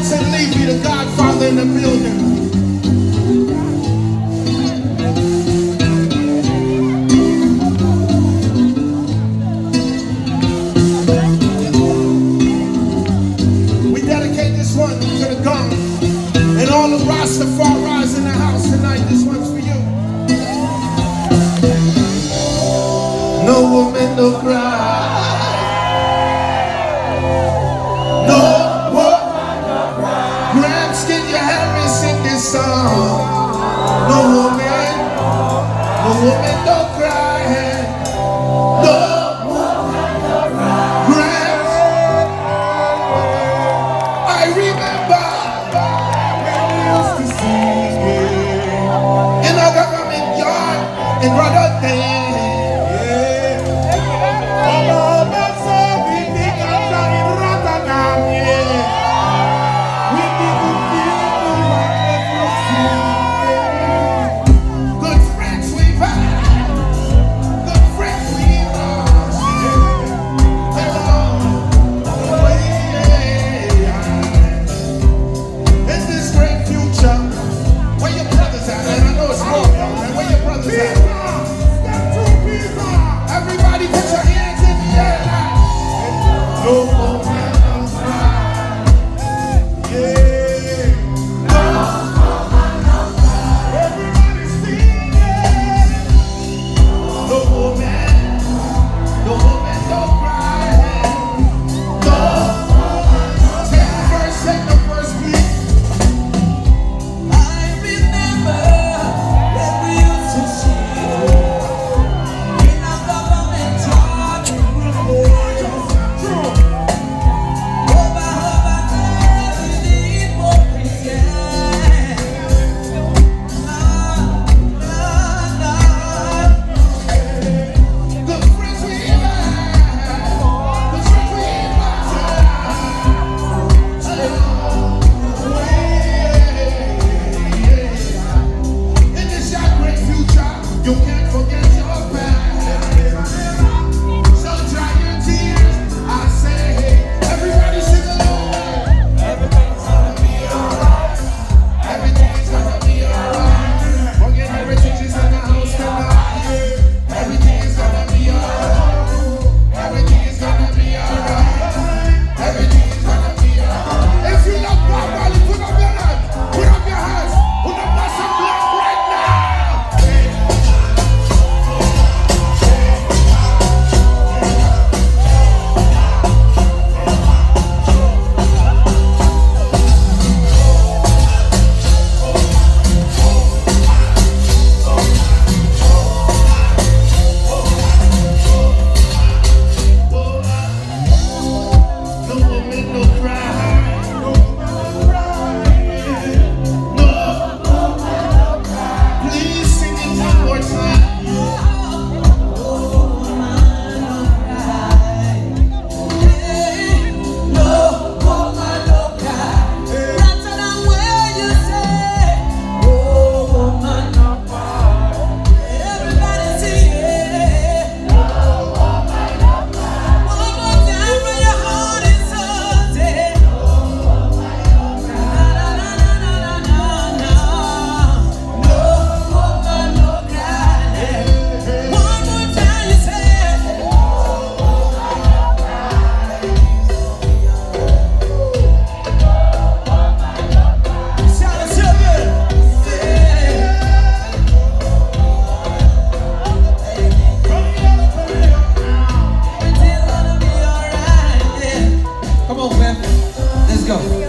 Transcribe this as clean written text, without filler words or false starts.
Johnson Levy, the Godfather in the building. We dedicate this one to the God and all the Rastafaris in the house tonight. This one's for you. No woman, no cry. No woman don't cry. No woman don't cry. I remember when we used to sing in our government yard in Rotterdam. Let's go.